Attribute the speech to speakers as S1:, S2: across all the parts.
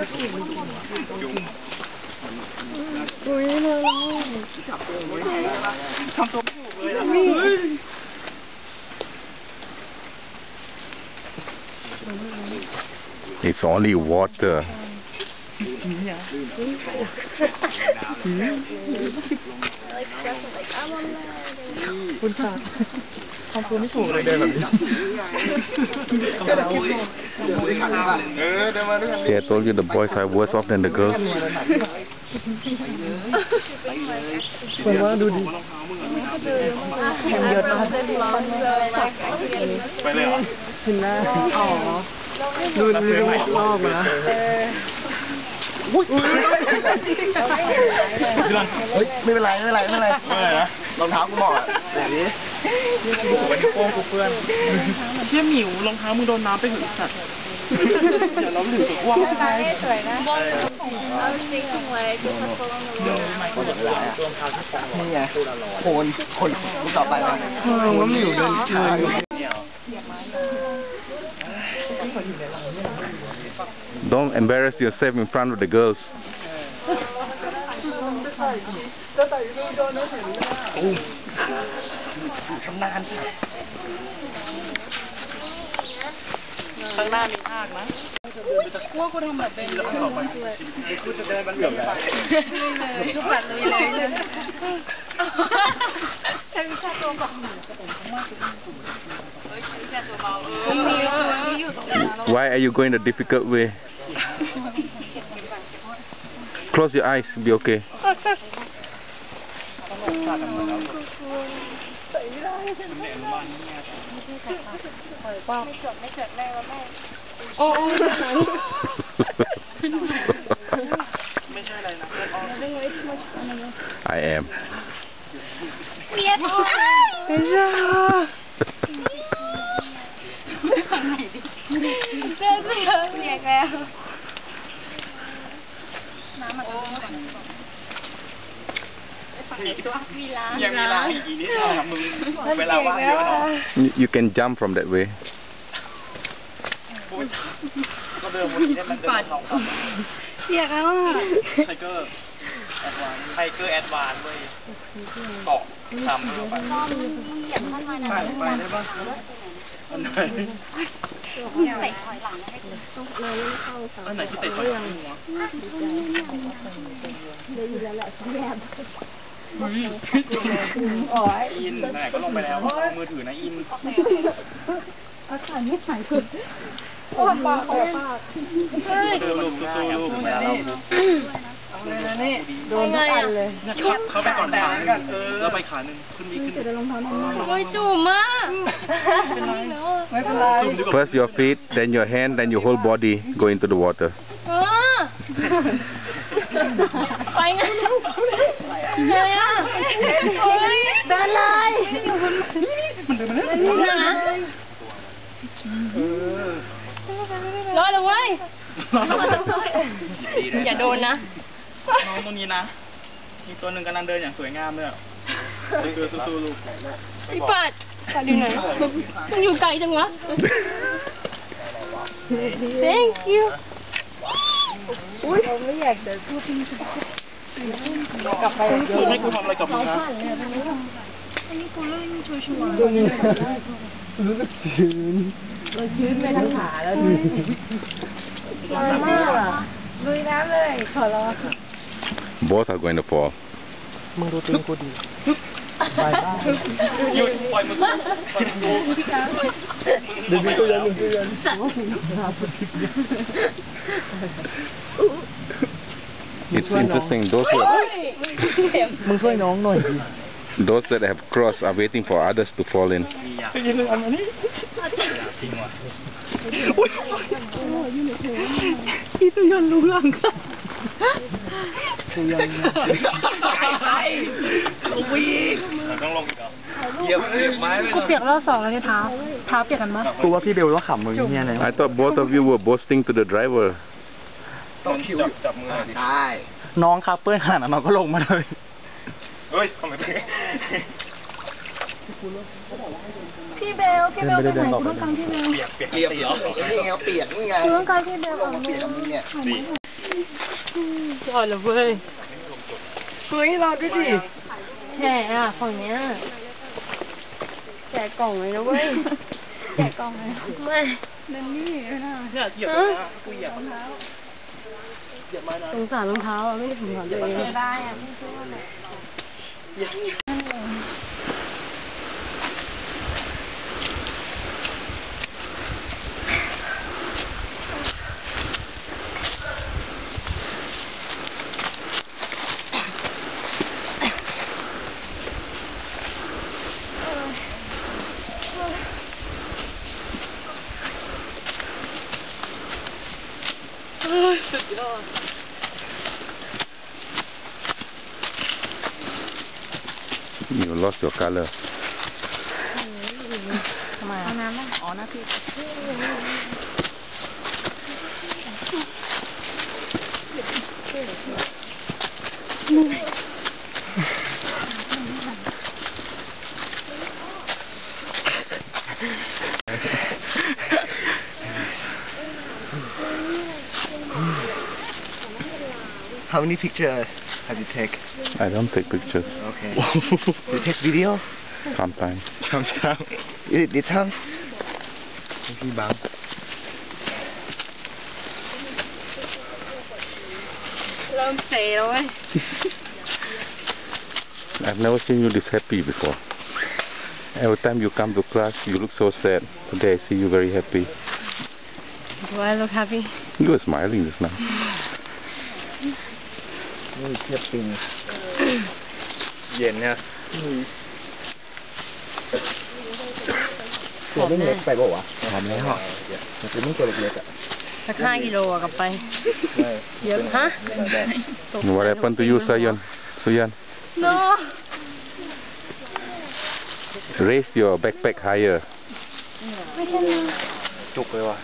S1: อุ้ยเลยทำตัวไม่ถูกเลย
S2: It's only water.
S1: คุณค่ะทำตัวไม่ถูกเลยเดินแบบนี้
S2: See, I told you the boys are worse off than the girls.
S1: เหมือนว่าดูดิแถมเยอะมากไปเลยเหรอเห็นหน้าอ๋อดูรอบนะไม่เป็นไรนะรองเท้ากูเหมาะแบบนี้วันนี้โป้งกูเปื้อนเชี่ยหมิวรองเท้ามึงโดนน้ำไปถึงสัตว์เดี๋ยวเราถึงสุดว่าสวยนะนี่ไงคนต่อไปว่าหมิวเดินเชื่ออยู่
S2: Don't embarrass yourself in front of the girls.
S1: ชำนาญข้างหน้ามีทากนะว่ากูทำแบบเป็นกูจะเดินมันเหลืองเลยทุกวันเลยใช้วิชาตัวบอก
S2: Why are you going the difficult way? Close your eyes, be okay.
S1: ไม่จดแม่ว่าแม่โอ้ไม่ใช่อะไรนะ
S2: I am.
S1: เมียท้องไม่ใช่ฝั่งไหนดิเจ้าเสือเรียกแล้วน้ำมันยังมีล้างอีกนิดนึงมึงเวลาว่างเยอะเนาะ
S2: You can jump from that way.
S1: ก็เดินวันนี้มันเดินสองคนเรียกแล้วไทเกอร์แอดวานซ์เว้ยเกาะทำเข้าไปเหยียบเข้ามาไปได้ปะอันไหนเตะถอยหลังให้กูอันไหนที่เตะถอยหลังวะเลยอยู่แล้วแหละแย่อินไหนก็ลงไปแล้วมือถือนะอินอาการไม่หายคือปากปากเดินลูกสู้ๆลูกเวลาเราเอาเลยนะนี่โดนทุกอันเลยเข้าไปก่อนขากันแล้วไปขาหนึ่งขึ้นมีขึ้นโอ้ยจุ่มอ่ะไม่เป็นไร
S2: First your feet, then your hand, then your whole body go into the water.
S1: ไปไงเลยอ่ะเฮ้ยเดินเลยมันเดินมาแล้วนะรอดเลยเว้ยอย่าโดนนะน้องตรงนี้นะมีตัวหนึ่งกำลังเดินอย่างสวยงามเลยคือสู้ๆลูกพี่ปัดอยู่ไหนมันอยู่ไกลจังวะ Thank you อุ้ยเราไม่อยากเดินพูดพี่กลับไปคุณให้กูทำอะไรกับมึงนะอันนี้กูเล่นชัวร์รู้สึกชื้นไปทั้งขาแล้วดิร้อนมากลุยน้ำเลยขอร้อง
S2: Both are going to fall.
S1: มึงดูตีนกูดิไปบ้างหยุดปล่อยมึงดูตัวยัน
S2: It's interesting. Those that have crossed are waiting for others to fall in.
S1: พี่ตุยนรู้เรื่องค่ะตุยนลงวีต้องลงอีกเหยียบไม้ไม่เปียกรอบสองแล้วเนี่ยเท้าเปียกกันมั้ยกูว่าพี่เบลว่าขำมึงเนี่ยนะ
S2: I thought both of you were boasting to the driver.
S1: ต้องคิวจับมือดิได้น้องครับเปื้อนขนาดนั้นน้องก็ลงมาเลยเฮ้ยทำไมเปียกพี่เบลไปไหนกูต้องการพี่เบลเปียกเหรอนี่ไงเปียกนี่ไงกูต้องการพี่เบลเปียกกับมึงเนี่ย
S3: อ่อนเลยเว้ย
S1: เฮ้ยรอด้วยดิ
S3: แช่อ่ะฝั่งเนี้ยแจกกล่องเลยนะเว้ยแจกกล่องเลยไม่นั่นนี่นะ
S1: เนี่ยเหยียบเลยนะกูเหยียบรองเท้าเหยียบไม้นะ
S3: สงสารรองเท้าอ่ะไม่ได้สงสารตัวเองได้อ่ะไม่ช่วยเลย
S1: สุดยอด
S2: You lost your color.
S3: ทำไมเอาน้ำไหมอ๋อน้ำพริก
S1: How many pictures have you take?
S2: I don't take pictures.
S1: Okay. You take video?
S2: Sometimes.
S1: Sometimes. This time? พี่บัง
S3: เริ่มเซแล้วเว้ย
S2: I've never seen you this happy before. Every time you come to class, you look so sad. Today I see you very happy.
S3: Do I look happy?
S2: You were smiling just now.
S1: นี่เทียบปิงเย็นเนี่ยตัวไม่เล็กไปป่าวะหอมแล้วมันเป็นตัวเล็กๆอ่ะ
S3: สัก5 กิโลอะกลับไป เยอะฮะ
S2: What happened to you, Sayan? Suyan?
S3: No
S2: Raise your backpack higher.
S1: จุกเลยว่ะ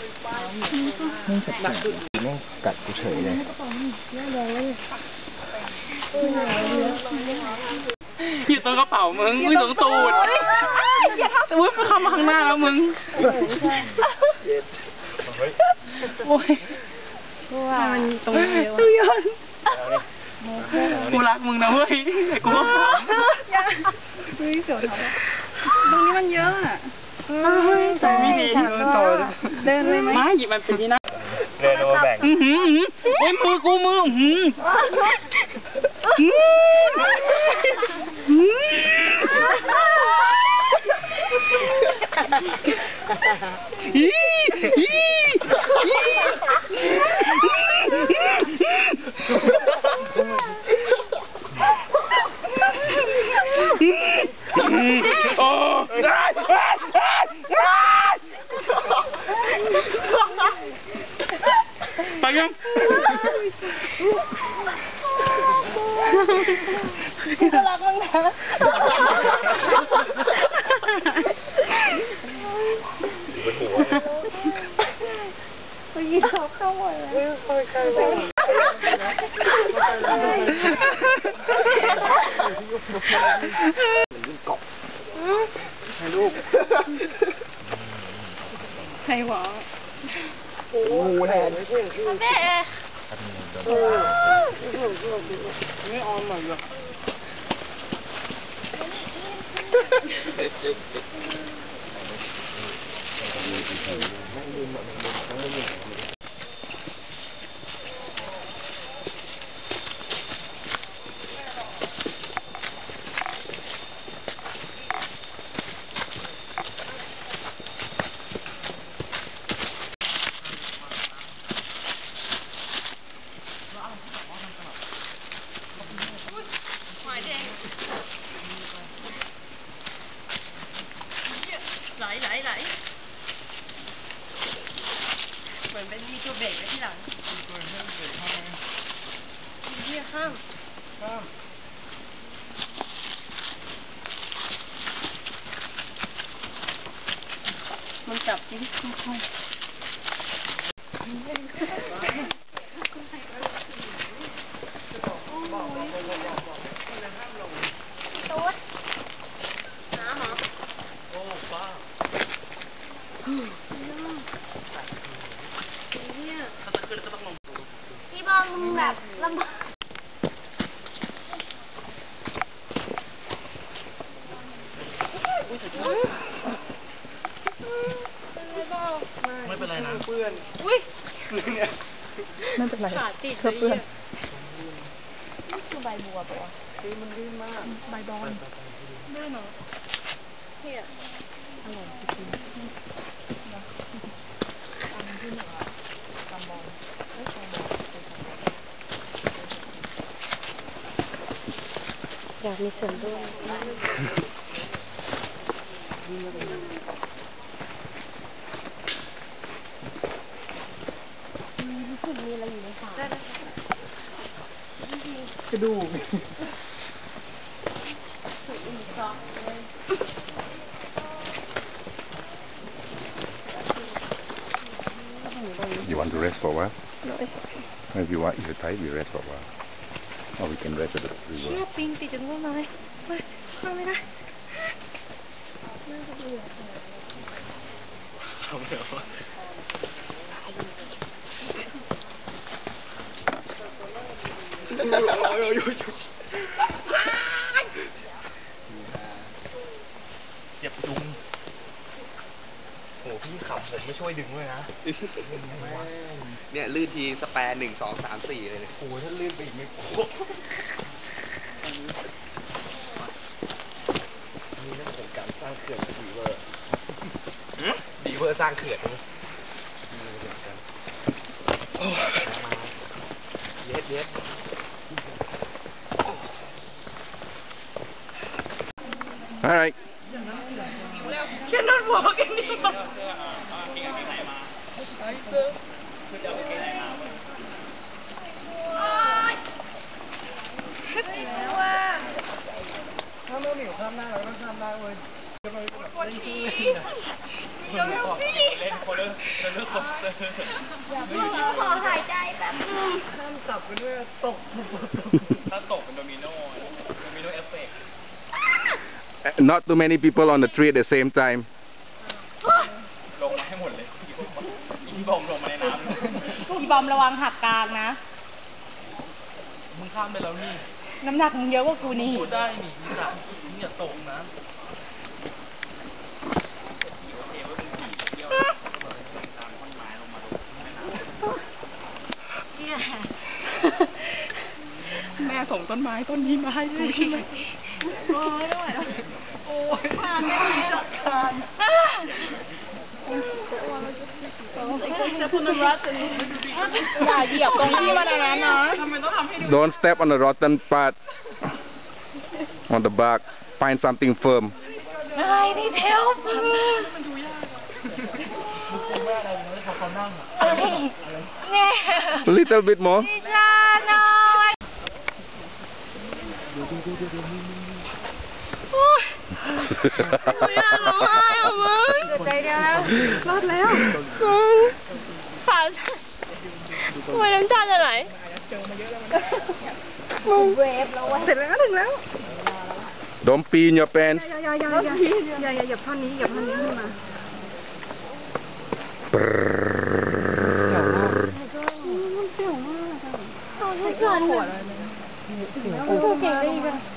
S1: หนักขึ้นแม่งกัดกูเฉยเลยอยู่ตรงกระเป๋ามึงอยู่ตรงตูดอุ้ยมันเข้ามาข้างหน้าแล้วมึงโอ้ย
S3: มันตรงนี้เยอะ
S1: ทุยอนกูรักมึงนะเว้ยแต่กูว่าเฮ้ยเสียวท้องตรงนี้มันเยอะอ่ะใจไม่ดีมันโตเดินเลยไหมไม่หยิบมันเป็นที่นั่งเดินมาแบ่งโอ้ยมือกูมือไปยังรักมึงนะไปยิงเขาเข้าหมดเลยให้ลูกใครหวะงูแทนแม่ไม่ออนหน่อยเหรอไหลเหมือนเป็นมีตัวเบรกไว้ที่หลังเนี่ยข้ามมันจับที่ค่อยน้ำเหรอโอ้ป้าเนี่ยถ้าจะขึ้นก็ต้องลงพี่บอไม่เป็นไรนะ
S3: อุ้ย
S4: ไม่เป็นไร
S3: ขาติด
S4: เสื้อเปื้อน
S3: นี่คือใบบัวปะวะ
S4: มันลื่นมากใบบอล
S3: ลื่นเหรอเฮีย
S4: อร่อยจริงอันที่หนึ่งอะตำบอลไม่ใช่บอลเป็นตำบอล
S3: อยากมีส่วนร่วมรู้สึกมีอะไรอยู่ในฝาก
S4: ระดูก
S2: You want to rest for a while? No, it's okay. If you want, if you're tired, we rest for a while. Or we can rest at the
S3: เชี่ย
S2: river.
S3: ปิงติดจนต้นไม้เฮ้ยเข้าไม่ได้
S1: ทำเดี๋ยวเจ็บจุงโหพี่ขับผมไม่ช่วยดึงด้วยนะ
S5: เนี่ยลื่นทีสแปร์1 2 3 4เลย
S1: โอ้ถ้าลื่นไปอีกไม่โคตรนี่นั่นโครงการสร้างเขื่อนบีเวอร์บีเวอร์สร้างเขื่อนนี่เย็ดเย็ด
S2: All right.
S3: cannot walk anymore
S1: ถ้าไม่หมิวข้ามหน้าเราต้องข้ามได้เว้ยปวดฉี่เดี๋ยวเล่นคนเลิกคอนเสิร์ต
S3: ขอหายใจแป๊บนึง
S1: ห้ามจับกันด้วยตกถ้าตกเป็นโดมิโนเอฟเฟกต์
S2: Not too many people on the tree at the same time.
S1: ลงมาให้หมดเลยอีบอมลงมาในน้ำเลย
S4: อีบอมระวังหักกลางนะ
S1: มึงข้ามไปแล้วนี่
S4: น้ำหนักมึงเยอะกว่ากูนี่
S1: พูดได้นี่มึงอย่าตกนะโอเคว่ามึงขี่เที่ยวตามต้นไม้ลงมาลงแม่น้ำ
S3: เชี่ย
S4: แม่ส่งต้นไม้ต้นนี้มาให้กูใช่ไหม
S3: โอ้ยไม่ไหวแล้วโอ้ยผ่านไม่ไหวหรอกจะพูดรัดอย่าเหยียบตรงที่มันอะไรนะ
S2: Don't step on the rotten part. On the bark. Find something firm.
S3: นายนี่เทล
S1: เขานั่งอ่ะ
S3: เนี่ย
S2: A little bit more.
S3: ดิชาหน่อยโอ้ยอยากร้องไห้อ่ะมึงใจเดียวแล้วรอดแล้วมึงขาทำไมน้ำตาจะไหลมึงเวฟแล้ววะ
S4: เสร็จแล้วถึงแล้ว
S2: Don't pee in your pants.
S4: อย่าเหยียบท่อนนี้ขึ้นมา
S2: Brrrr.
S3: ไม่เกินหัวเลยกูเก่งได้อีกอ่ะ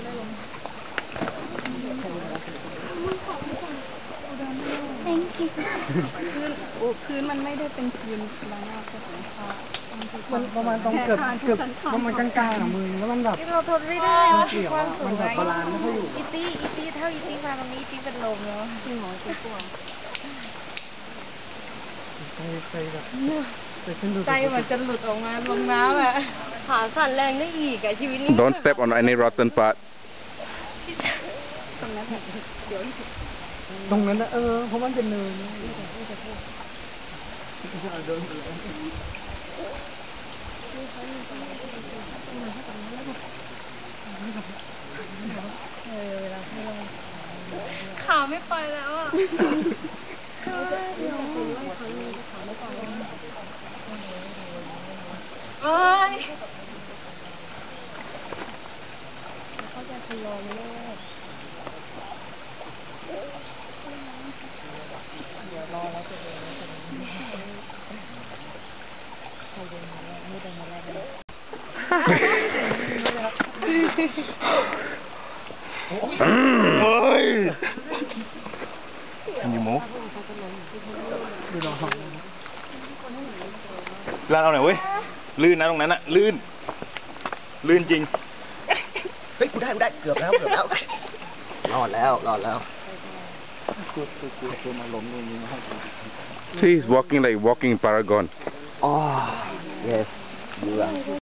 S3: Thank you
S4: พื้นมันไม่ได้เป็นพื้นล้างหน้าใช่ไหมคะมันประมาณตรงเกือบประมาณกลางๆของมือแล้วมันแบบ
S3: เราทนไม่ได้วะ
S4: ความสูงมันแบบบาลานซ์ไม่ค่อยอยู่
S3: อีตี้เท่าอีตี้มาตรงนี้อีตี้เป็นลมแล้วจริงเหรออีตี้กลัว
S4: เคยแบบเคยขึ้นดู
S3: ใจมันจะหลุดออกมาลงน้ำอ่ะขาสั่นแรงได้อีกอ่ะชีวิตนี้
S2: Don't step on any rotten part.
S4: ตรงนั้นนะเพราะมันเป็นเนินเดิน
S3: ขาไม่ไปแล้วอ่ะเอ้ยเขาจะทยอยเลิกเดี๋ยวรอแล้วจะเดินใครเดินมาแล้วไม่เดินมาแล้ว
S2: เฮ้ย
S1: Can you move ลานเอาหน่อยเว้ย ลื่นนะตรงนั้นอะลื่น ลื่นจริง
S5: เฮ้ย กูได้ เกือบแล้ว รอดแล้ว
S2: See, he's walking like walking paragon.
S5: Oh yes ดูอ่ะ